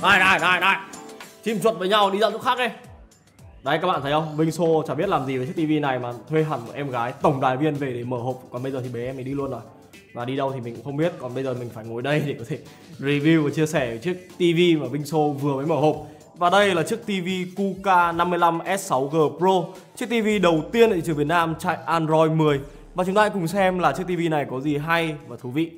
Này. Chim chuột với nhau đi ra chỗ khác đi. Đấy các bạn thấy không? Vinh Sô chả biết làm gì với chiếc tivi này mà thuê hẳn một em gái tổng đài viên về để mở hộp. Còn bây giờ thì bế em ấy đi luôn rồi. Và đi đâu thì mình cũng không biết. Còn bây giờ mình phải ngồi đây để có thể review và chia sẻ chiếc tivi mà Vinh Sô vừa mới mở hộp. Và đây là chiếc tivi Kuka 55S6G Pro. Chiếc tivi đầu tiên ở thị trường Việt Nam chạy Android 10. Và chúng ta hãy cùng xem là chiếc tivi này có gì hay và thú vị.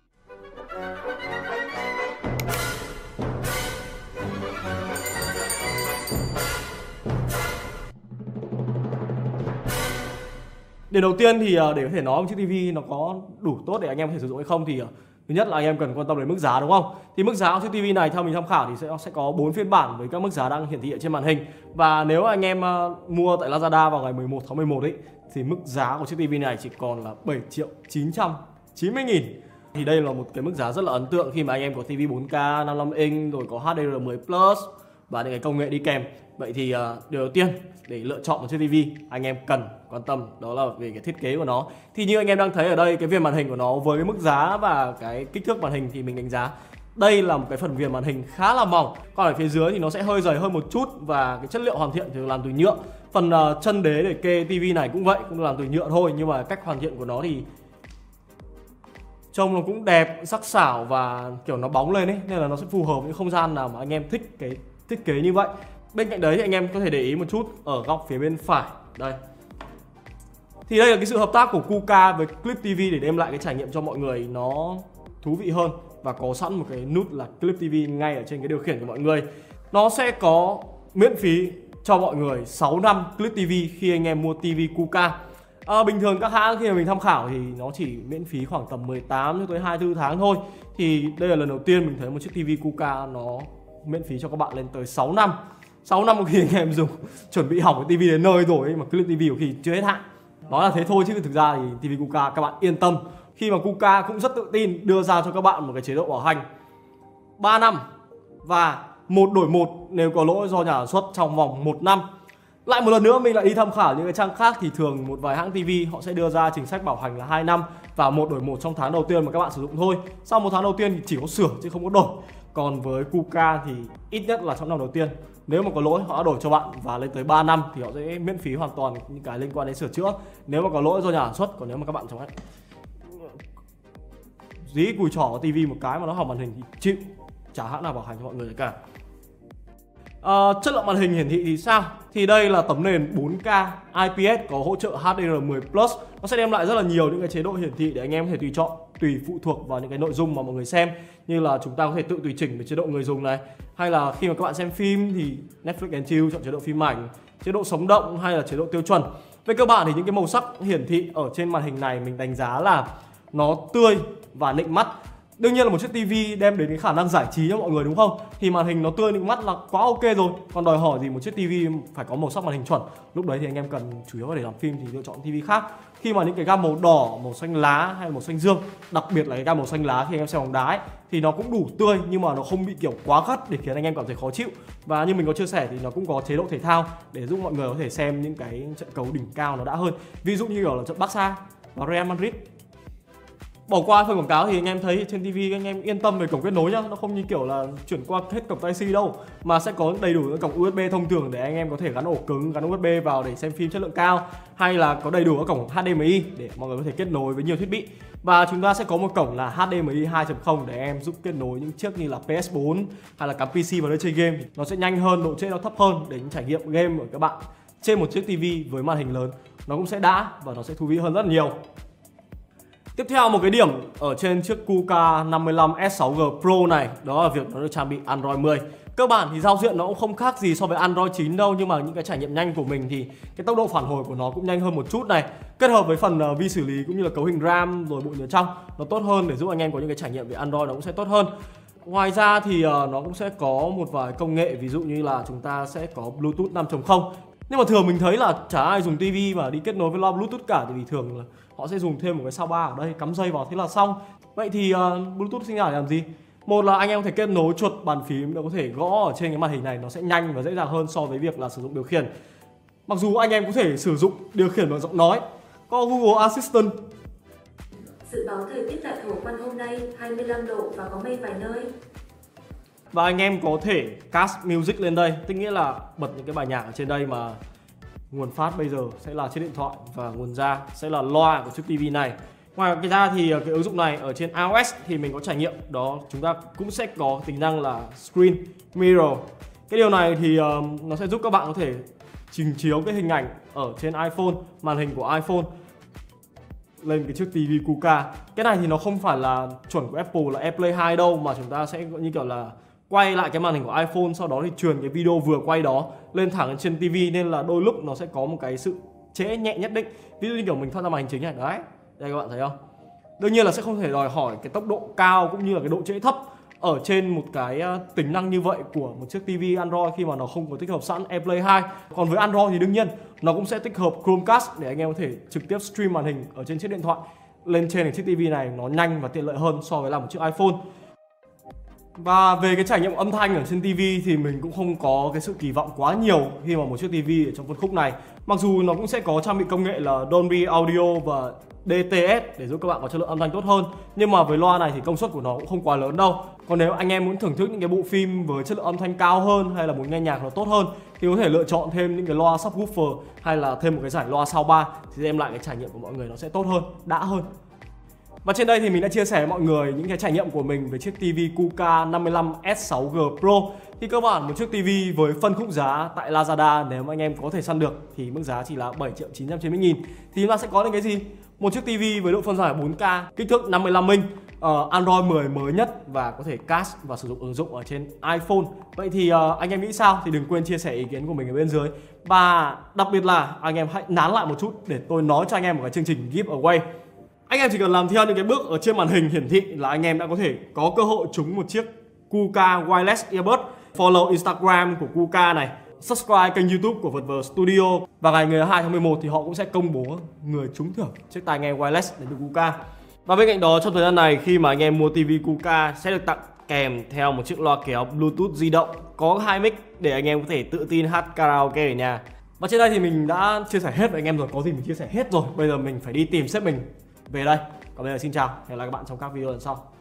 Điều đầu tiên thì để có thể nói một chiếc tivi nó có đủ tốt để anh em có thể sử dụng hay không thì thứ nhất là anh em cần quan tâm đến mức giá, đúng không? Thì mức giá của chiếc tivi này theo mình tham khảo thì sẽ có 4 phiên bản với các mức giá đang hiển thị ở trên màn hình. Và nếu anh em mua tại Lazada vào ngày 11 tháng 11 ấy thì mức giá của chiếc tivi này chỉ còn là 7.990.000. Thì đây là một cái mức giá rất là ấn tượng khi mà anh em có tivi 4K 55 inch rồi có HDR10 Plus và những cái công nghệ đi kèm. Vậy thì điều đầu tiên để lựa chọn một chiếc tivi anh em cần quan tâm đó là về cái thiết kế của nó. Thì như anh em đang thấy ở đây, cái viền màn hình của nó với cái mức giá và cái kích thước màn hình thì mình đánh giá đây là một cái phần viền màn hình khá là mỏng. Còn ở phía dưới thì nó sẽ hơi dày hơn một chút và cái chất liệu hoàn thiện thì làm từ nhựa. Phần chân đế để kê tivi này cũng vậy, cũng làm từ nhựa thôi, nhưng mà cách hoàn thiện của nó thì trông nó cũng đẹp, sắc sảo và kiểu nó bóng lên ấy, nên là nó sẽ phù hợp với không gian nào mà anh em thích cái thiết kế như vậy. Bên cạnh đấy thì anh em có thể để ý một chút ở góc phía bên phải đây. Thì đây là cái sự hợp tác của Kuka với Clip TV để đem lại cái trải nghiệm cho mọi người nó thú vị hơn. Và có sẵn một cái nút là Clip TV ngay ở trên cái điều khiển của mọi người. Nó sẽ có miễn phí cho mọi người 6 năm Clip TV khi anh em mua TV Kuka. Bình thường các hãng khi mà mình tham khảo thì nó chỉ miễn phí khoảng tầm 18 cho tới 24 tháng thôi. Thì đây là lần đầu tiên mình thấy một chiếc TV Kuka nó miễn phí cho các bạn lên tới 6 năm. 6 năm khi anh em dùng chuẩn bị hỏng cái tivi đến nơi rồi ấy, mà Clip TV có khi chưa hết hạn. Nói là thế thôi chứ thực ra thì TV Kuka các bạn yên tâm. Khi mà Kuka cũng rất tự tin đưa ra cho các bạn một cái chế độ bảo hành 3 năm và 1 đổi 1 nếu có lỗi do nhà sản xuất trong vòng 1 năm. Lại một lần nữa mình lại đi tham khảo những cái trang khác thì thường một vài hãng TV họ sẽ đưa ra chính sách bảo hành là 2 năm và 1 đổi 1 trong tháng đầu tiên mà các bạn sử dụng thôi. Sau 1 tháng đầu tiên thì chỉ có sửa chứ không có đổi. Còn với Kuka thì ít nhất là trong năm đầu tiên nếu mà có lỗi họ đã đổi cho bạn và lên tới 3 năm thì họ sẽ miễn phí hoàn toàn những cái liên quan đến sửa chữa nếu mà có lỗi do nhà sản xuất. Còn nếu mà các bạn chẳng hạn dí cùi trỏ tivi một cái mà nó hỏng màn hình thì chịu, chả hãng nào bảo hành cho mọi người cả. Chất lượng màn hình hiển thị thì sao? Thì đây là tấm nền 4K IPS có hỗ trợ HDR10 Plus. Nó sẽ đem lại rất là nhiều những cái chế độ hiển thị để anh em có thể tùy chọn, tùy phụ thuộc vào những cái nội dung mà mọi người xem. Như là chúng ta có thể tự tùy chỉnh về chế độ người dùng này, hay là khi mà các bạn xem phim thì Netflix and Chill chọn chế độ phim ảnh, chế độ sống động hay là chế độ tiêu chuẩn. Về cơ bản thì những cái màu sắc hiển thị ở trên màn hình này mình đánh giá là nó tươi và nịnh mắt. Đương nhiên là một chiếc TV đem đến cái khả năng giải trí cho mọi người, đúng không? Thì màn hình nó tươi nịnh mắt là quá ok rồi. Còn đòi hỏi gì một chiếc TV phải có màu sắc màn hình chuẩn. Lúc đấy thì anh em cần chủ yếu để làm phim thì lựa chọn TV khác. Khi mà những cái gam màu đỏ, màu xanh lá hay màu xanh dương, đặc biệt là cái gam màu xanh lá khi anh em xem bóng đá ấy, thì nó cũng đủ tươi nhưng mà nó không bị kiểu quá gắt để khiến anh em cảm thấy khó chịu. Và như mình có chia sẻ thì nó cũng có chế độ thể thao để giúp mọi người có thể xem những cái trận cầu đỉnh cao nó đã hơn. Ví dụ như kiểu là trận Barca và Real Madrid. Bỏ qua phần quảng cáo thì anh em thấy trên TV anh em yên tâm về cổng kết nối nhá. Nó không như kiểu là chuyển qua hết cổng Type-C đâu, mà sẽ có đầy đủ các cổng USB thông thường để anh em có thể gắn ổ cứng, gắn USB vào để xem phim chất lượng cao, hay là có đầy đủ các cổng HDMI để mọi người có thể kết nối với nhiều thiết bị. Và chúng ta sẽ có một cổng là HDMI 2.0 để em giúp kết nối những chiếc như là PS4 hay là cắm PC vào đây chơi game. Nó sẽ nhanh hơn, độ trễ nó thấp hơn để trải nghiệm game của các bạn trên một chiếc TV với màn hình lớn. Nó cũng sẽ đã và nó sẽ thú vị hơn rất là nhiều. Tiếp theo một cái điểm ở trên chiếc Kuka 55S6G Pro này đó là việc nó được trang bị Android 10. Cơ bản thì giao diện nó cũng không khác gì so với Android 9 đâu, nhưng mà những cái trải nghiệm nhanh của mình thì cái tốc độ phản hồi của nó cũng nhanh hơn một chút này. Kết hợp với phần vi xử lý cũng như là cấu hình RAM rồi bộ nhớ trong nó tốt hơn để giúp anh em có những cái trải nghiệm về Android nó cũng sẽ tốt hơn. Ngoài ra thì nó cũng sẽ có một vài công nghệ, ví dụ như là chúng ta sẽ có Bluetooth 5.0. Nhưng mà thường mình thấy là chả ai dùng TV mà đi kết nối với loa Bluetooth cả, vì thường là họ sẽ dùng thêm một cái soundbar ở đây, cắm dây vào thế là xong. Vậy thì Bluetooth sinh ra để làm gì? Một là anh em có thể kết nối chuột bàn phím, nó có thể gõ ở trên cái màn hình này, nó sẽ nhanh và dễ dàng hơn so với việc là sử dụng điều khiển. Mặc dù anh em có thể sử dụng điều khiển bằng giọng nói, có Google Assistant. Dự báo thời tiết tại Thổ Quan hôm nay 25 độ và có mây vài nơi. Và anh em có thể cast music lên đây, tức nghĩa là bật những cái bài nhạc ở trên đây mà nguồn phát bây giờ sẽ là trên điện thoại và nguồn ra sẽ là loa của chiếc TV này. Ngoài cái ra thì cái ứng dụng này ở trên iOS thì mình có trải nghiệm đó, chúng ta cũng sẽ có tính năng là Screen Mirror. Cái điều này thì nó sẽ giúp các bạn có thể trình chiếu cái hình ảnh ở trên iPhone, màn hình của iPhone lên cái chiếc TV Kuka. Cái này thì nó không phải là chuẩn của Apple là AirPlay 2 đâu, mà chúng ta sẽ như kiểu là quay lại cái màn hình của iPhone, sau đó thì truyền cái video vừa quay đó lên thẳng lên trên TV, nên là đôi lúc nó sẽ có một cái sự trễ nhẹ nhất định. Ví dụ như kiểu mình thoát ra màn hình chính này đấy, đây các bạn thấy không? Đương nhiên là sẽ không thể đòi hỏi cái tốc độ cao cũng như là cái độ trễ thấp ở trên một cái tính năng như vậy của một chiếc TV Android khi mà nó không có tích hợp sẵn AirPlay 2. Còn với Android thì đương nhiên nó cũng sẽ tích hợp Chromecast để anh em có thể trực tiếp stream màn hình ở trên chiếc điện thoại lên trên cái chiếc TV này, nó nhanh và tiện lợi hơn so với là một chiếc iPhone. Và về cái trải nghiệm âm thanh ở trên TV thì mình cũng không có cái sự kỳ vọng quá nhiều khi mà một chiếc TV ở trong phân khúc này. Mặc dù nó cũng sẽ có trang bị công nghệ là Dolby Audio và DTS để giúp các bạn có chất lượng âm thanh tốt hơn, nhưng mà với loa này thì công suất của nó cũng không quá lớn đâu. Còn nếu anh em muốn thưởng thức những cái bộ phim với chất lượng âm thanh cao hơn hay là muốn nghe nhạc nó tốt hơn thì có thể lựa chọn thêm những cái loa subwoofer hay là thêm một cái giải loa soundbar thì đem lại cái trải nghiệm của mọi người nó sẽ tốt hơn, đã hơn. Và trên đây thì mình đã chia sẻ với mọi người những cái trải nghiệm của mình về chiếc TV Kuka 55S6G Pro. Thì cơ bản một chiếc TV với phân khúc giá tại Lazada nếu mà anh em có thể săn được thì mức giá chỉ là 7.990.000. Thì chúng ta sẽ có những cái gì? Một chiếc TV với độ phân giải 4K, kích thước 55 inch, Android 10 mới nhất và có thể cast và sử dụng ứng dụng ở trên iPhone. Vậy thì anh em nghĩ sao? Thì đừng quên chia sẻ ý kiến của mình ở bên dưới. Và đặc biệt là anh em hãy nán lại một chút để tôi nói cho anh em một cái chương trình giveaway. Anh em chỉ cần làm theo những cái bước ở trên màn hình hiển thị là anh em đã có thể có cơ hội trúng một chiếc Kuka Wireless Earbud. Follow Instagram của Kuka này, subscribe kênh YouTube của Vật Vờ Studio. Và ngày 12 tháng 11 thì họ cũng sẽ công bố người trúng thưởng chiếc tai nghe wireless đến từ Kuka. Và bên cạnh đó trong thời gian này khi mà anh em mua TV Kuka sẽ được tặng kèm theo một chiếc loa kéo Bluetooth di động có 2 mic để anh em có thể tự tin hát karaoke ở nhà. Và trên đây thì mình đã chia sẻ hết với anh em rồi, có gì mình chia sẻ hết rồi. Bây giờ mình phải đi tìm sếp mình về đây. Còn bây giờ xin chào, hẹn gặp lại các bạn trong các video lần sau.